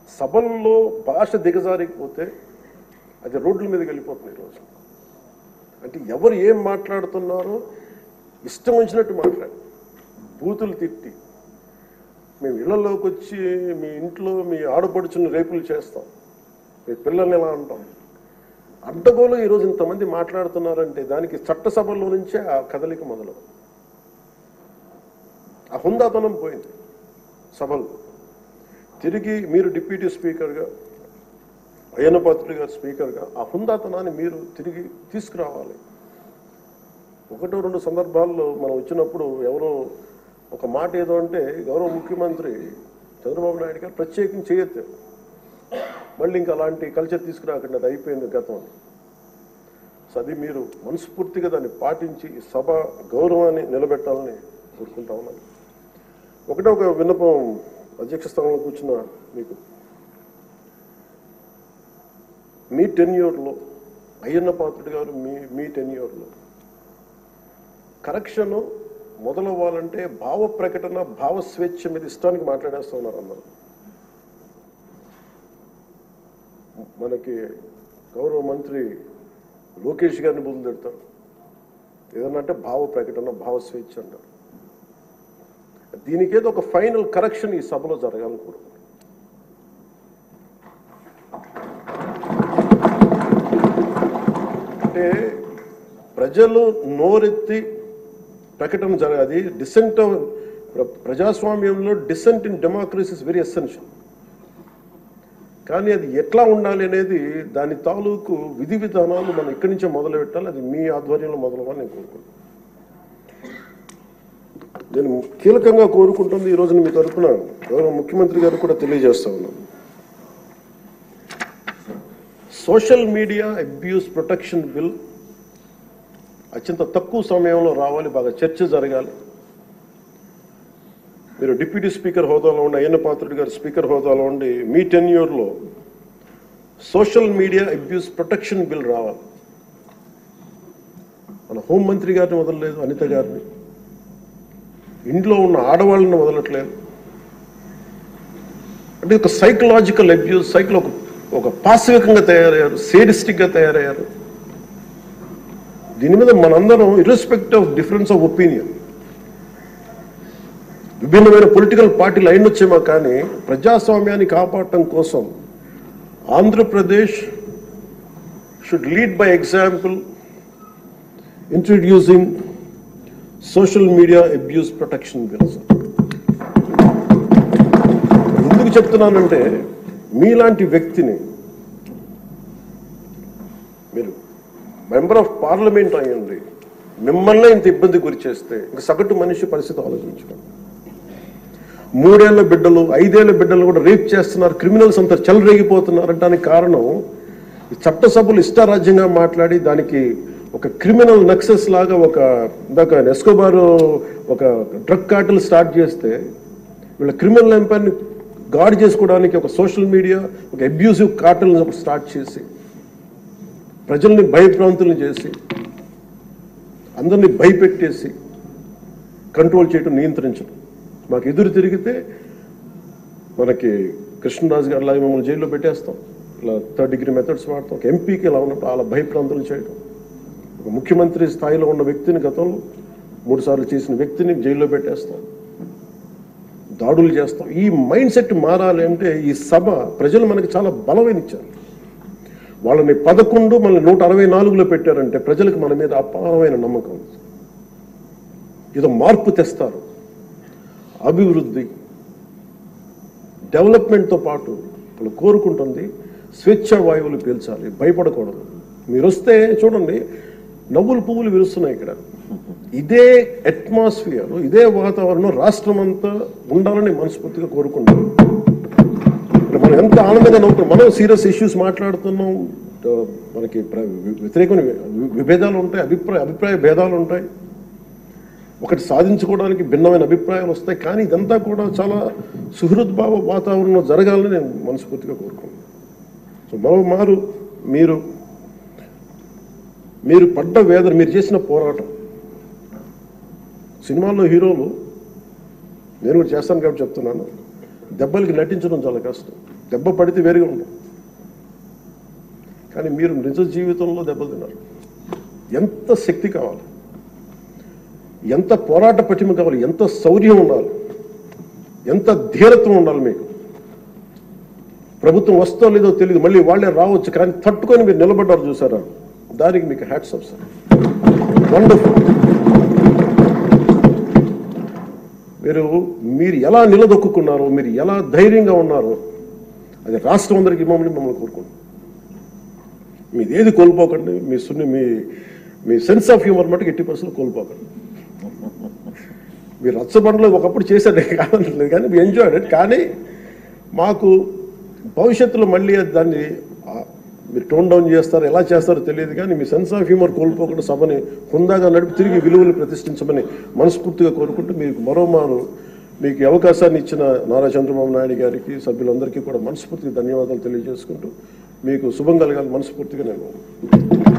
సభల్లో భాష దిగజారిపోతే అది రోడ్ల మీదకి వెళ్ళిపోతుంది ఈరోజు. అంటే ఎవరు ఏం మాట్లాడుతున్నారో ఇష్టం వచ్చినట్టు మాట్లాడి బూతులు తిట్టి మేము ఇళ్లలోకి వచ్చి మీ ఇంట్లో మీ ఆడపడుచుని రేపులు చేస్తాం, మీ పిల్లల్ని ఎలా అంటాం. అడ్డగోలు ఈరోజు ఇంతమంది మాట్లాడుతున్నారంటే దానికి చట్టసభల్లో నుంచే ఆ కదలిక మొదలు. ఆ హుందాతనం పోయింది సభలు. తిరిగి మీరు డిప్యూటీ స్పీకర్గా, అయ్యన్న పాత్రుడు గారు స్పీకర్గా ఆ హుందాతనాన్ని మీరు తిరిగి తీసుకురావాలి. ఒకటో రెండు సందర్భాల్లో మనం వచ్చినప్పుడు ఎవరో ఒక మాట ఏదో అంటే గౌరవ ముఖ్యమంత్రి చంద్రబాబు నాయుడు గారు ప్రత్యేకించి చేయొద్దు, మళ్ళీ ఇంకా అలాంటి కల్చర్ తీసుకురాకండి, అది అయిపోయింది గతం. సో అది మీరు మనస్ఫూర్తిగా దాన్ని పాటించి సభ గౌరవాన్ని నిలబెట్టాలని కోరుకుంటా ఉన్నాను. ఒకటే ఒక విన్నపం అధ్యక్ష స్థానంలో కూర్చున్న మీకు, మీ టెన్యూర్లో అయ్యన్న పాత్రుడు గారు మీ టెన్యూర్లో కరెక్షన్ మొదలవ్వాలంటే భావ ప్రకటన, భావ స్వేచ్ఛ మీద ఇష్టానికి మాట్లాడేస్తూ ఉన్నారు అందరూ. మనకి గౌరవ మంత్రి లోకేష్ గారిని బుద్ధులు తిడతారు, ఏదన్నా అంటే భావ ప్రకటన, భావ స్వేచ్ఛ అంటారు. దీనికేదో ఒక ఫైనల్ కరెక్షన్ ఈ సభలో జరగాలని కోరుకుంటున్నాను. అంటే ప్రజలు నోరెత్తి ప్రకటన జరగాలి. డిసెంట్ ప్రజాస్వామ్యంలో dissent in democracy is very essential. కానీ అది ఎట్లా ఉండాలి అనేది దాని తాలూకు విధి విధానాలు మనం ఇక్కడి నుంచే మొదలు పెట్టాలి. అది మీ ఆధ్వర్యంలో మొదలవ్వాలని నేను కోరుకుంటున్నాను. నేను కీలకంగా కోరుకుంటుంది ఈ రోజున మీ తరఫున గౌరవ ముఖ్యమంత్రి గారు కూడా తెలియజేస్తా ఉన్నాను. Social media abuse protection bill అత్యంత తక్కువ సమయంలో రావాలి, బాగా చర్చ జరగాలి. మీరు డిప్యూటీ స్పీకర్ హోదాలో ఉండి, అయ్యన్న పాత్రుడు గారు స్పీకర్ హోదాలో ఉండి మీ టెన్యూర్లో social media abuse protection bill రావాలి. మన హోంమంత్రి గారిని వదలలేదు, అనిత గారిని, ఇంట్లో ఉన్న ఆడవాళ్ళని వదలట్లేదు. అంటే ఒక సైకలాజికల్ అబ్యూస్, ఒక పాశవికంగా తయారయ్యారు, సేడిస్టిక్గా తయారయ్యారు. దీని మీద మనందరం ఇర్రెస్పెక్ట్ ఆఫ్ డిఫరెన్స్ ఆఫ్ ఒపీనియన్, విభిన్నమైన పొలిటికల్ పార్టీలు అయినొచ్చేమో కానీ ప్రజాస్వామ్యాన్ని కాపాడటం కోసం Andhra Pradesh should lead by example introducing social media abuse protection bills. ఎందుకు చెప్తున్నానంటే మీలాంటి వ్యక్తిని, మీరు మెంబర్ ఆఫ్ పార్లమెంట్ అయ్యండి, మిమ్మల్ని ఇంత ఇబ్బంది గురి చేస్తే ఇంకా సగటు మనిషి పరిస్థితి ఆలోచించుకోండి. 3 ఏళ్ల బిడ్డలు, 5 ఏళ్ల బిడ్డలు కూడా రేప్ చేస్తున్నారు, క్రిమినల్స్ అంతా చెలరేగిపోతున్నారు అంటానికి కారణం ఈ చట్టసభలు ఇష్టారాజ్యంగా మాట్లాడి దానికి ఒక క్రిమినల్ నక్సెస్ లాగా ఇందాక ఎస్కోబార్ ఒక డ్రగ్ కార్టెల్ స్టార్ట్ చేస్తే వీళ్ళ క్రిమినల్ ఎంపైర్ని గార్డ్ చేసుకోవడానికి ఒక సోషల్ మీడియా ఒక అబ్యూసివ్ కార్టెల్ స్టార్ట్ చేసి ప్రజల్ని భయభ్రాంతులను చేసి అందరినీ భయపెట్టేసి కంట్రోల్ చేయడం, నియంత్రించడం. మాకు ఎదురు తిరిగితే మనకి కృష్ణరాజు గారు లాగా మమ్మల్ని జైల్లో పెట్టేస్తాం, ఇలా 3rd degree మెథడ్స్ వాడతాం. ఒక ఎంపీకి ఇలా ఉన్నప్పుడు అలా భయభ్రాంతులు చేయడం, ఒక ముఖ్యమంత్రి స్థాయిలో ఉన్న వ్యక్తిని గతంలో 3 సార్లు చేసిన వ్యక్తిని జైల్లో పెట్టేస్తాం, దాడులు చేస్తాం. ఈ మైండ్ సెట్ మారాలి అంటే ఈ సభ ప్రజలు మనకి చాలా బలమైన ఇచ్చారు. వాళ్ళని 11 మనల్ని 164లో పెట్టారంటే ప్రజలకు మన మీద అపారమైన నమ్మకం. ఏదో మార్పు తెస్తారు. అభివృద్ధి, డెవలప్మెంట్తో పాటు వాళ్ళు కోరుకుంటుంది స్వేచ్ఛ వాయువులు పీల్చాలి, భయపడకూడదు. మీరు వస్తే చూడండి నవ్వులు పువ్వులు విరుస్తున్నాయి ఇక్కడ. ఇదే అట్మాస్ఫియర్, ఇదే వాతావరణం రాష్ట్రం అంతా ఉండాలని మనస్ఫూర్తిగా కోరుకుంటాం. మనం ఎంత ఆనందంగా నవ్వుతాం. మనం సీరియస్ ఇష్యూస్ మాట్లాడుతున్నాం, మనకి వ్యతిరేకమైన విభేదాలు ఉంటాయి, అభిప్రాయ భేదాలు ఉంటాయి, ఒకటి సాధించుకోవడానికి భిన్నమైన అభిప్రాయాలు వస్తాయి. కానీ ఇదంతా కూడా చాలా సుహృద్భావ వాతావరణంలో జరగాలని నేను మనస్ఫూర్తిగా కోరుకుంటున్నాను. సో మరోమారు మీరు పడ్డ వేదన, మీరు చేసిన పోరాటం, సినిమాల్లో హీరోలు, నేను కూడా చేస్తాను కాబట్టి చెప్తున్నాను, దెబ్బలకి నటించడం చాలా కష్టం. దెబ్బ పడితే వేరుగా ఉండదు, కానీ మీరు నిజ జీవితంలో దెబ్బతిన్నారు. ఎంత శక్తి కావాలి, ఎంత పోరాట పటిమ కావాలి, ఎంత శౌర్యం ఉండాలి, ఎంత ధీరత్వం ఉండాలి మీకు. ప్రభుత్వం వస్తో లేదో తెలియదు, మళ్ళీ వాళ్ళే రావచ్చు, కానీ తట్టుకొని మీరు నిలబడ్డారు చూసారా, దానికి మీకు హ్యాట్స్ ఆఫ్ సార్. వండర్ఫుల్. మీరు ఎలా నిలదొక్కున్నారో, మీరు ఎలా ధైర్యంగా ఉన్నారో, అది రాష్ట్రం అందరికీ మమ్మల్ని కోరుకుంటున్నాం. మీది ఏది కోల్పోకండి, మీ సెన్స్ ఆఫ్ హ్యూమర్ మటుకు 80% కోల్పోకండి. మీరు రచ్చబండలో ఒకప్పుడు చేశారు కాదనలేదు, కానీ మీ ఎంజాయ్డ్ ఇట్. కానీ మాకు భవిష్యత్తులో మళ్ళీ దాన్ని మీరు టోన్ డౌన్ చేస్తారో ఎలా చేస్తారో తెలియదు, కానీ మీ సెన్స్ ఆఫ్ హ్యూమర్ కోల్పోకుండా సభని హుందాగా నడిపి తిరిగి విలువలు ప్రతిష్ఠించమని మనస్ఫూర్తిగా కోరుకుంటూ, మీకు మరోమారు మీకు అవకాశాన్ని ఇచ్చిన నారా చంద్రబాబు నాయుడు గారికి, సభ్యులందరికీ కూడా మనస్ఫూర్తిగా ధన్యవాదాలు తెలియజేసుకుంటూ, మీకు శుభం కలగాలి మనస్ఫూర్తిగా నేను